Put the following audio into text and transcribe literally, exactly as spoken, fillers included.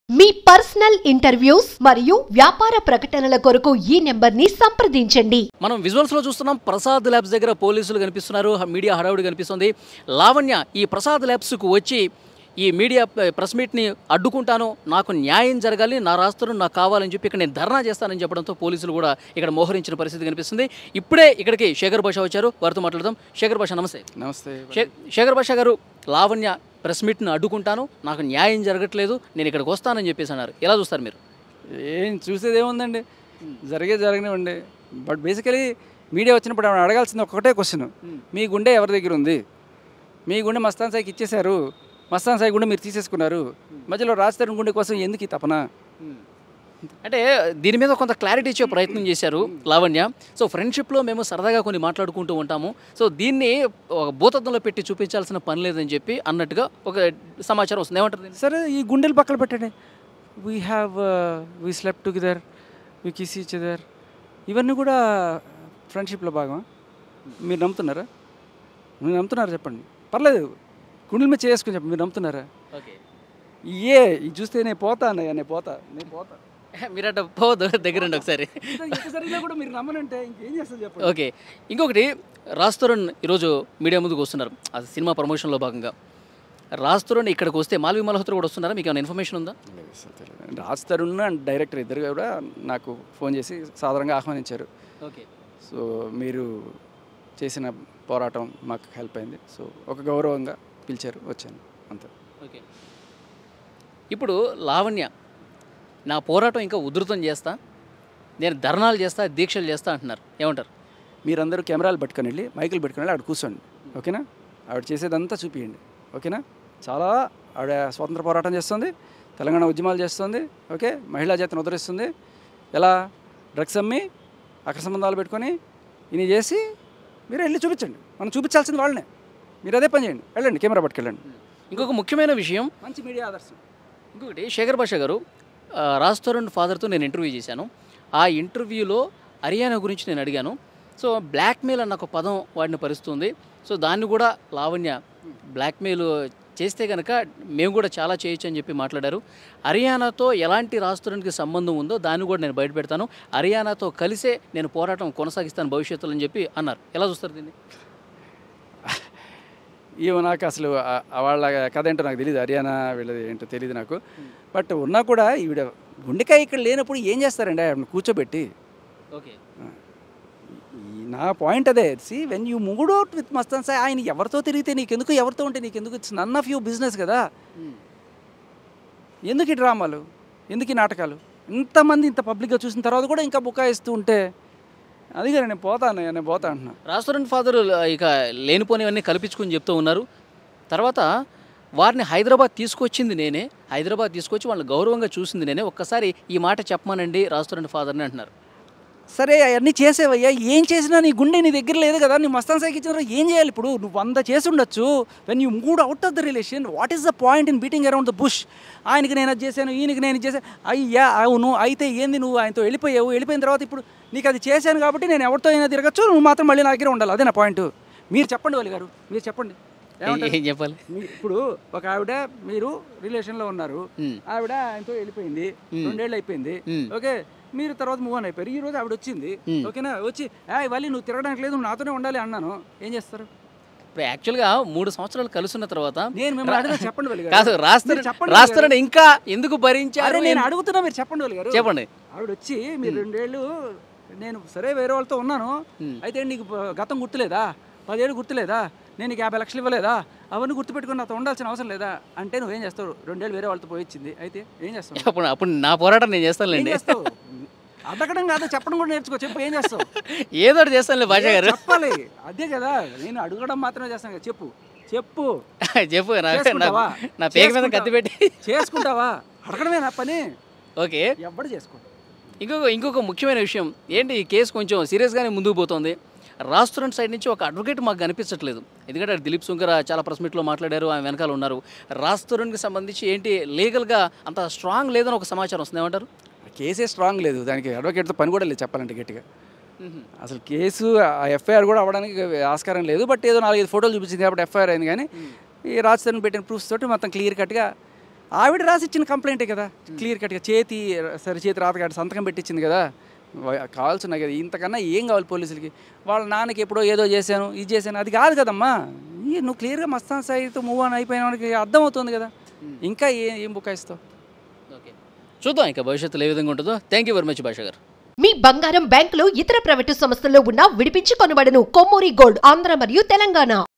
మీ personal interviews మరియు వ్యాపార ప్రకటనల కొరకు ఈ నెంబర్ ని సంప్రదించండి. మనం విజువల్స్ లో చూస్తున్నాం ప్రసాద్ ల్యాబ్స్ దగ్గర పోలీసులు కనిపిస్తున్నారు, మీడియా హడావుడి కనిపిస్తుంది. లావణ్య ఈ ప్రసాద్ ల్యాబ్స్ కు వచ్చి ఈ మీడియా ప్రెస్ మీట్ ని అడ్డుకుంటాను, నాకు న్యాయం జరగాలి, నా రాష్ట్రం నాకు కావాలని చెప్పి ఇక్కడ నేను ధర్నా చేస్తానని చెప్పడంతో పోలీసులు కూడా ఇక్కడ మోహరించిన పరిస్థితి కనిపిస్తుంది. ఇప్పుడే ఇక్కడికి శేఖర్ భాష వచ్చారు, వారితో మాట్లాడదాం. శేఖర్ భాష నమస్తే. నమస్తే శేఖర్ భాష గారు, లావణ్య ప్రెస్ మీట్ని అడ్డుకుంటాను, నాకు న్యాయం జరగట్లేదు, నేను ఇక్కడికి వస్తానని చెప్పేసి అన్నారు. ఎలా చూస్తారు మీరు? ఏం చూసేది ఏముందండి, జరిగే జరగనివ్వండి. బట్ బేసికలీ మీడియా వచ్చినప్పుడు ఆవిడ అడగాల్సింది ఒకటే క్వశ్చన్, మీ గుండె ఎవరి దగ్గర ఉంది? మీ గుండె మస్తాన్ సాయికి ఇచ్చేశారు, మస్తాన్ సాయి గుండె మీరు తీసేసుకున్నారు, మధ్యలో రాజ్ తరుణ్ గుండె కోసం ఎందుకు ఈ తపన? అంటే దీని మీద కొంత క్లారిటీ ఇచ్చే ప్రయత్నం చేశారు లావణ్య. సో ఫ్రెండ్షిప్లో మేము సరదాగా కొన్ని మాట్లాడుకుంటూ ఉంటాము, సో దీన్ని ఒక భూతత్వంలో పెట్టి చూపించాల్సిన పని లేదని చెప్పి అన్నట్టుగా ఒక సమాచారం వస్తుంది. ఏమంటారు? సరే, ఈ గుండెలు పక్కన పెట్టండి. We have we slept together, we kiss each other, ఇవన్నీ కూడా ఫ్రెండ్షిప్లో భాగం. మీరు నమ్ముతున్నారా? మీరు నమ్ముతున్నారా చెప్పండి, పర్లేదు, గుండెల మీద చేసుకుని చెప్పండి, మీరు నమ్ముతున్నారా? ఓకే, ఏ ఇది చూస్తే నేను పోతా అన్నయ్య, నేను పోతా నేను పోతా మీరట పోదు దగ్గరండి ఒకసారి. కూడా మీరు నమ్మనంటే ఇంకేం చేస్తారు చెప్పండి. ఓకే, ఇంకొకటి, రాజ్ తరుణ్ ఈరోజు మీడియా ముందుకు వస్తున్నారు, అది సినిమా ప్రమోషన్లో భాగంగా. రాజ్ తరుణ్ ఇక్కడికి వస్తే మాల్వి మల్హోత్రా కూడా వస్తున్నారా? మీకు ఏమైనా ఇన్ఫర్మేషన్ ఉందా? రాజ్ తరుణ్ అండ్ డైరెక్టర్ ఇద్దరు కూడా నాకు ఫోన్ చేసి సాధారణంగా ఆహ్వానించారు. ఓకే, సో మీరు చేసిన పోరాటం మాకు హెల్ప్ అయింది, సో ఒక గౌరవంగా పిలిచారు, వచ్చాను అంతే. ఓకే, ఇప్పుడు లావణ్య నా పోరాటం ఇంకా ఉధృతం చేస్తా, నేను ధర్నాలు చేస్తా, దీక్షలు చేస్తా అంటున్నారు. ఏమంటారు? మీరందరూ కెమెరాలు పట్టుకొని వెళ్ళి మైకులు పెట్టుకొని వెళ్ళి ఆవిడ కూర్చోండి, ఓకేనా? ఆవిడ చేసేదంతా చూపియండి, ఓకేనా? చాలా ఆవిడ స్వాతంత్ర పోరాటం చేస్తుంది, తెలంగాణ ఉద్యమాలు చేస్తుంది, ఓకే, మహిళా జాతిని ఉద్ధరిస్తుంది. ఎలా డ్రగ్స్ అమ్మి అక్కడ సంబంధాలు పెట్టుకొని ఇన్ని చేసి మీరు వెళ్ళి చూపించండి, మనం చూపించాల్సింది వాళ్ళనే. మీరు అదే పని చేయండి, వెళ్ళండి, కెమెరా పట్టుకెళ్ళండి. ఇంకొక ముఖ్యమైన విషయం, మంచి మీడియా ఆదర్శం. ఇంకొకటి, శేఖర్ భాష గారు, రాజ్ తరుణ్ ఫాదర్తో నేను ఇంటర్వ్యూ చేశాను. ఆ ఇంటర్వ్యూలో హర్యానా గురించి నేను అడిగాను. సో బ్లాక్మెయిల్ అన్న ఒక పదం వాడిని పరుస్తుంది, సో దాన్ని కూడా లావణ్య బ్లాక్మెయిల్ చేస్తే కనుక మేము కూడా చాలా చేయొచ్చు అని చెప్పి మాట్లాడారు. హర్యానాతో ఎలాంటి రాజ్ తరుణ్కి సంబంధం ఉందో దాన్ని కూడా నేను బయటపెడతాను, హర్యానాతో కలిసే నేను పోరాటం కొనసాగిస్తాను భవిష్యత్తులో అని చెప్పి అన్నారు. ఎలా చూస్తారు దీన్ని? ఏమో నాకు అసలు వాళ్ళ కథ ఏంటో నాకు తెలియదు, హర్యానా వీళ్ళది ఏంటో తెలియదు నాకు. బట్ ఉన్నా కూడా ఈవిడ గుండెకాయ ఇక్కడ లేనప్పుడు ఏం చేస్తారండి ఆవిడని కూర్చోబెట్టి? ఓకే, నా పాయింట్ అదే. See when you moved out with Mastan Sai, ఆయన ఎవరితో తిరిగితే నీకెందుకు, ఎవరితో ఉంటే నీకెందుకు? It's none of you business కదా. ఎందుకు ఈ డ్రామాలు, ఎందుకు ఈ నాటకాలు? ఇంతమంది ఇంత పబ్లిక్గా చూసిన తర్వాత కూడా ఇంకా బుకాయిస్తూ ఉంటే అది కదా, నేను పోతాను నేను పోతా అంటున్నా. రాజ్ తరుణ్ ఫాదర్ ఇక లేనిపోనివన్నీ కల్పించుకుని చెప్తూ ఉన్నారు. తర్వాత వారిని హైదరాబాద్ తీసుకొచ్చింది నేనే, హైదరాబాద్ తీసుకొచ్చి వాళ్ళని గౌరవంగా చూసింది నేనే, ఒక్కసారి ఈ మాట చెప్పమానండి రాజ్ తరుణ్ ఫాదర్ని అంటున్నారు. సరే, అవన్నీ చేసేవయ్యా, ఏం చేసినా నీ గుండె నీ దగ్గర లేదు కదా, నీ మస్తాన్ సాయికి ఇచ్చిన ఏం చేయాలి ఇప్పుడు? నువ్వు వంద చేసి ఉండొచ్చు. When you moved out of the relation, what is the point in beating around the bush? ఆయనకి నేను అది చేశాను, ఈయనకి నేను చేశాను, అయ్యా అవును అయితే ఏంది, నువ్వు ఆయనతో వెళ్ళిపోయావు, వెళ్ళిపోయిన తర్వాత ఇప్పుడు నీకు అది చేశాను కాబట్టి నేను ఎవరితో అయినా తిరగచ్చు, నువ్వు మాత్రం మళ్ళీ నా దగ్గర ఉండాలి, అదే నా పాయింట్. మీరు చెప్పండి వాళ్ళు గారు, మీరు చెప్పండి ఏం చెప్పాలి? ఇప్పుడు ఒక ఆవిడ, మీరు రిలేషన్లో ఉన్నారు, ఆవిడ ఆయనతో వెళ్ళిపోయింది, రెండేళ్ళు అయిపోయింది, ఓకే, మీరు తర్వాత మూవ్ ఆన్ అయిపోయారు. ఈ రోజు ఆవిడ వచ్చింది, ఓకేనా, వచ్చి ఇవాళ నువ్వు తిరగడానికి లేదు, నువ్వు నాతోనే ఉండాలి అన్నాను, ఏం చేస్తారు? ఇప్పుడు యాక్చువల్గా మూడు సంవత్సరాలు కలుసున్న తర్వాత నేను మిమ్మల్ని అడిగిన చెప్పండి వాళ్ళు కాదు, రాస్తారని ఇంకా ఎందుకు భరించారు నేను అడుగుతున్నా, మీరు చెప్పండి వాళ్ళు గారు, చెప్పండి. ఆవిడ వచ్చి మీరు రెండేళ్ళు నేను సరే వేరే వాళ్ళతో ఉన్నాను, అయితే నీకు గతం గుర్తులేదా, పదేళ్ళు గుర్తులేదా, నేను నీకు యాభై లక్షలు ఇవ్వలేదా, అవన్నీ గుర్తుపెట్టుకుని నాతో ఉండాల్సిన అవసరం లేదా అంటే నువ్వేం చేస్తావు? రెండేళ్ళు వేరే వాళ్ళతో పోయించింది, అయితే ఏం చేస్తావు? అప్పుడు అప్పుడు నా పోరాటం నేను చేస్తానులేండి. చేస్తావు అడగడం కాదు, చెప్పడం కూడా నేర్చుకో, చెప్పు ఏం చేస్తావు? ఏదో చేస్తానులే భాష గారు, చెప్పాలి. అదే కదా, నేను అడగడం మాత్రమే చేస్తాను కదా, చెప్పు చెప్పు చెప్పు. నా పేరు మీద కత్తి పెట్టి చేసుకుంటావా? అడగడమే నా పని. ఓకే, ఎవ్వడు చేసుకో. ఇంకొక ఇంకొక ముఖ్యమైన విషయం ఏంటి, ఈ కేసు కొంచెం సీరియస్గానే ముందుకు పోతుంది. రాజ్ తరుణ్ సైడ్ నుంచి ఒక అడ్వకేట్ మాకు కనిపించట్లేదు, ఎందుకంటే దిలీప్ శంకర్ చాలా ప్రెస్ మీట్లో మాట్లాడారు, ఆయన వెనకాల ఉన్నారు. రాజ్ తరుణ్కి సంబంధించి ఏంటి లీగల్గా అంత స్ట్రాంగ్ లేదని ఒక సమాచారం వస్తుంది, ఏమంటారు? కేసే స్ట్రాంగ్ లేదు, దానికి అడ్వకేట్తో పని కూడా లేదు చెప్పాలంటే గట్టిగా. అసలు కేసు ఎఫ్ఐఆర్ కూడా అవ్వడానికి ఆస్కారం లేదు. బట్ ఏదో నాలుగైదు ఫోటోలు చూపించింది కాబట్టి ఎఫ్ఐఆర్ అయింది. కానీ ఈ రాజ్ తరుణ్ పెట్టిన ప్రూఫ్స్ తోటి మొత్తం క్లియర్ కట్గా ఆవిడ రాసి ఇచ్చిన కంప్లైంటే కదా, క్లియర్ కట్గా చేతి సరే చేతి రాతగాడు సంతకం పెట్టించింది కదా, కావాల్సిన కదా. ఇంతకన్నా ఏం కావాలి పోలీసులకి? వాళ్ళ నాన్నకి ఎప్పుడో ఏదో చేశాను ఇది చేశాను అది కాదు కదమ్మా. నువ్వు క్లియర్గా మస్తాన్ సాయితో మూవ్ ఆన్ అయిపోయిన వాడికి అర్థమవుతుంది కదా, ఇంకా ఏ ఏం బుకాయిస్తావు? ఓకే, చూద్దాం ఇంకా భవిష్యత్తులో ఏ విధంగా ఉంటుందో. థ్యాంక్ యూ వెరీ మచ్ భాష గారు. మీ బంగారం బ్యాంకులు ఇతర ప్రైవేటు సంస్థల్లో ఉన్న విడిపించి కొనబడను. కొమ్మూరి గోల్డ్, ఆంధ్ర మరియు తెలంగాణ.